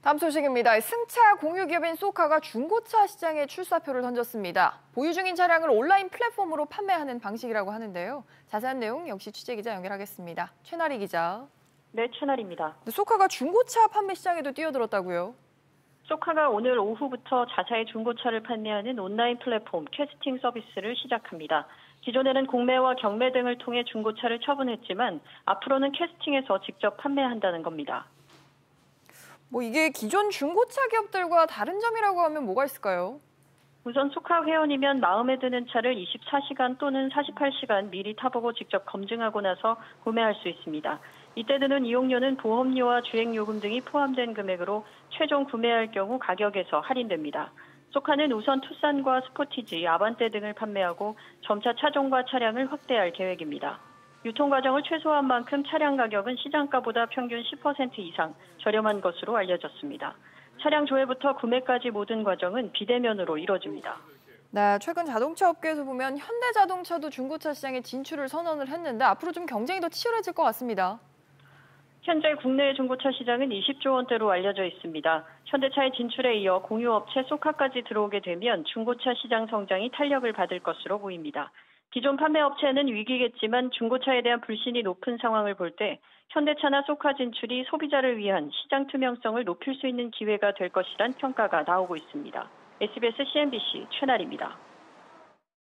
다음 소식입니다. 승차 공유기업인 쏘카가 중고차 시장에 출사표를 던졌습니다. 보유 중인 차량을 온라인 플랫폼으로 판매하는 방식이라고 하는데요. 자세한 내용 역시 취재기자 연결하겠습니다. 최나리 기자. 네, 최나리입니다. 쏘카가 중고차 판매 시장에도 뛰어들었다고요? 쏘카가 오늘 오후부터 자사의 중고차를 판매하는 온라인 플랫폼 캐스팅 서비스를 시작합니다. 기존에는 공매와 경매 등을 통해 중고차를 처분했지만 앞으로는 캐스팅해서 직접 판매한다는 겁니다. 이게 기존 중고차 기업들과 다른 점이라고 하면 뭐가 있을까요? 우선 쏘카 회원이면 마음에 드는 차를 24시간 또는 48시간 미리 타보고 직접 검증하고 나서 구매할 수 있습니다. 이때 드는 이용료는 보험료와 주행요금 등이 포함된 금액으로 최종 구매할 경우 가격에서 할인됩니다. 쏘카는 우선 투싼과 스포티지, 아반떼 등을 판매하고 점차 차종과 차량을 확대할 계획입니다. 유통 과정을 최소화한 만큼 차량 가격은 시장가보다 평균 10% 이상 저렴한 것으로 알려졌습니다. 차량 조회부터 구매까지 모든 과정은 비대면으로 이뤄집니다. 네, 최근 자동차 업계에서 보면 현대자동차도 중고차 시장에 진출을 선언을 했는데 앞으로 좀 경쟁이 더 치열해질 것 같습니다. 현재 국내 중고차 시장은 20조 원대로 알려져 있습니다. 현대차의 진출에 이어 공유업체 쏘카까지 들어오게 되면 중고차 시장 성장이 탄력을 받을 것으로 보입니다. 기존 판매업체는 위기겠지만 중고차에 대한 불신이 높은 상황을 볼 때 현대차나 쏘카 진출이 소비자를 위한 시장 투명성을 높일 수 있는 기회가 될 것이란 평가가 나오고 있습니다. SBS CNBC 최나리입니다.